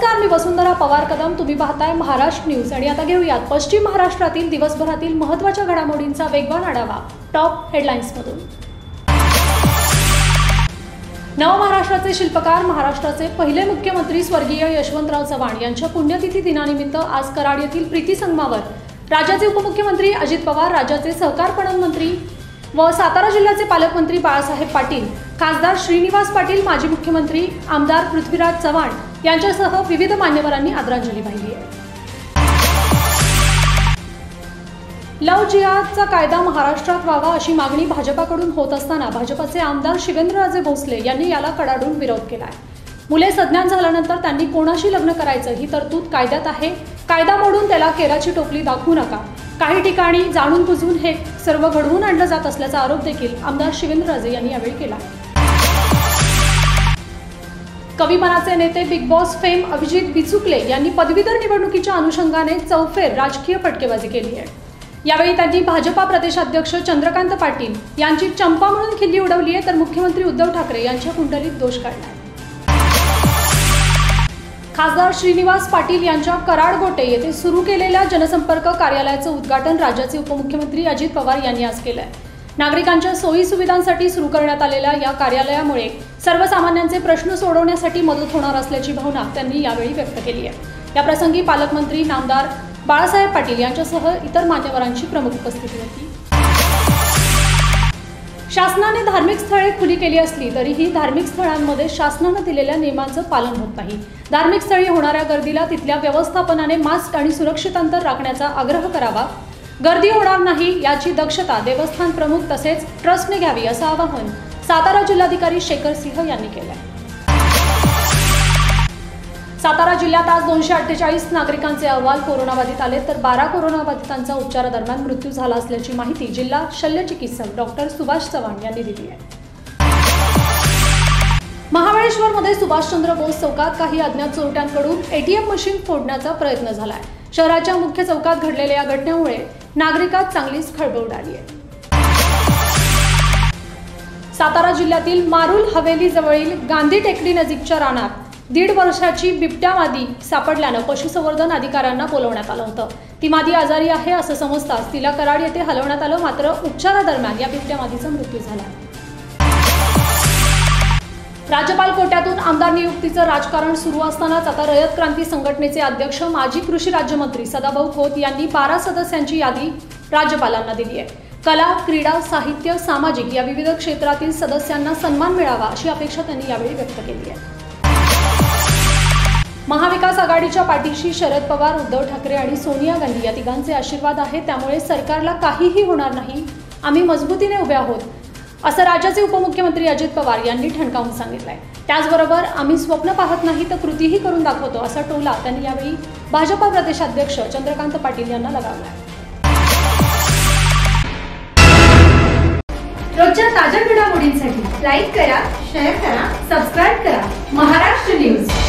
नमस्कार, मी वसुंधरा पवार कदम. तुम्ही पाहताय महाराष्ट्र न्यूज. आणि आता घेऊयात पश्चिम महाराष्ट्रातील दिवसभरातील महत्त्वाच्या घडामोडींचा वेगवान आढावा टॉप हेडलाईन्समधून. नव महाराष्ट्राचे शिल्पकार, महाराष्ट्राचे पहिले मुख्यमंत्री स्वर्गीय यशवंतराव चव्हाण यांच्या पुण्यतिथी दिनानिमित्त आज कराड येथील प्रीती संगमावर राज्याचे उपमुख्यमंत्री अजित पवार, राज्याचे सहकार पणन मंत्री व सातारा जिल्ह्याचे पालकमंत्री बाळासाहेब पाटील, खासदार श्रीनिवास पाटील, माजी मुख्यमंत्री आमदार पृथ्वीराज चव्हाण यांच्यासह विविध मान्यवरांनी आदरांजली वाहिली आहे. लव्ह जिहादचा कायदा महाराष्ट्रात व्हावा अशी मागणी भाजपाकडून होत असताना भाजपाचे आमदार शिवेंद्रराजे भोसले यांनी याला कडाडून विरोध केला आहे. मुले सज्ञान झाल्यानंतर त्यांनी कोणाशी लग्न करायचं ही तरतूद कायद्यात आहे. कायदा मोडून त्याला केराची टोपली दाखवू नका. काही ठिकाणी जाणून बुजून हे सर्व घडवून आणलं जात असल्याचा आरोप देखील आमदार शिवेंद्रराजे यांनी यावेळी केला. कविमनाचे नेते Bigg Boss fame Abhijit Bichukale यांनी पदवीधर निवडणुकीच्या अनुषंगाने चौफेर राजकीय फटकेबाजी केली आहे. यावेळी त्यांनी भाजपा प्रदेशाध्यक्ष चंद्रकांत पाटील यांची चंपा म्हणून खिल्ली उडवली आहे, तर मुख्यमंत्री उद्धव ठाकरे यांच्या कुंडलीत दोष काढला. खासदार श्रीनिवास पाटील यांच्या कराड गोटे येथे सुरू केलेल्या जनसंपर्क कार्यालयाचं उद्घाटन राज्याचे उपमुख्यमंत्री अजित पवार यांनी आज केलं आहे. नागरिकांच्या सोयी सुविधांसाठी सुरू करण्यात आलेल्या या कार्यालयामुळे सर्वसामान्यांचे प्रश्न सोडवण्यासाठी मदत होणार असल्याची भावना त्यांनी यावेळी व्यक्त केली आहे. या प्रसंगी पालकमंत्री नामदार बाळासाहेब पाटील यांच्यासह इतर मान्यवरांची प्रमुख उपस्थिती होती. शासनाने धार्मिक स्थळे खुली केली असली तरीही धार्मिक स्थळांमध्ये शासनाने दिलेल्या नियमांचं पालन होत नाही. धार्मिक स्थळी होणाऱ्या गर्दीला तिथल्या व्यवस्थापनाने मास्क आणि सुरक्षित अंतर राखण्याचा आग्रह करावा. गर्दी होणार नाही याची दक्षता देवस्थान प्रमुख तसेच ट्रस्टने घ्यावी असं आवाहन सातारा जिल्हाधिकारी शेखर सिंह यांनी केलं आहे. सातारा जिल्ह्यात आज 248 नागरिकांचे अहवाल कोरोनाबाधित आले, तर 12 कोरोनाबाधितांचा उपचारादरम्यान मृत्यू झाला असल्याची माहिती जिल्हा शल्य चिकित्सक डॉक्टर सुभाष चव्हाण यांनी दिली आहे. महाबळेश्वरमध्ये सुभाषचंद्र बोस चौकात काही अज्ञात चोरट्यांकडून एटीएम मशीन फोडण्याचा प्रयत्न झालाय. शहराच्या मुख्य चौकात घडलेल्या या घटनेमुळे नागरिकात चांगलीच खळबळ उडाली आहे. सातारा जिल्ह्यातील मारुल हवेली जवळील गांधी टेकडी नजीकच्या रानात 1.5 वर्षाची बिबट्या मादी सापडल्यानं पशुसंवर्धन अधिकाऱ्यांना बोलवण्यात आलं होतं. ती मादी आजारी आहे असं समजताच तिला कराड येथे हलवण्यात आलं, मात्र उपचारादरम्यान या बिबट्या मादीचा मृत्यू झाला. राज्यपाल कोट्यातून आमदार नियुक्तीचं राजकारण सुरू असतानाच आता रयत क्रांती संघटनेचे अध्यक्ष माजी कृषी राज्यमंत्री सदाभाऊ खोत यांनी 12 सदस्यांची यादी राज्यपालांना दिली आहे. कला, क्रीडा, साहित्य, सामाजिक या विविध क्षेत्रातील सदस्यांना सन्मान मिळावा अशी अपेक्षा त्यांनी यावेळी व्यक्त केली आहे. महाविकास आघाडीच्या पाठीशी शरद पवार, उद्धव ठाकरे आणि सोनिया गांधी या तिघांचे आशीर्वाद आहेत, त्यामुळे सरकारला काहीही होणार नाही. आम्ही मजबूतीने उभे आहोत असं राज्याचे उपमुख्यमंत्री अजित पवार यांनी ठणकावून सांगितलंय. त्याचबरोबर आम्ही स्वप्न पाहत नाही तर कृतीही करून दाखवतो असा टोला त्यांनी यावेळी भाजपा प्रदेशाध्यक्ष चंद्रकांत पाटील यांना लगावलाय. रोजच्या ताज्या घडामोडींसाठी लाईक करा, शेअर करा, सबस्क्राईब करा महाराष्ट्र न्यूज.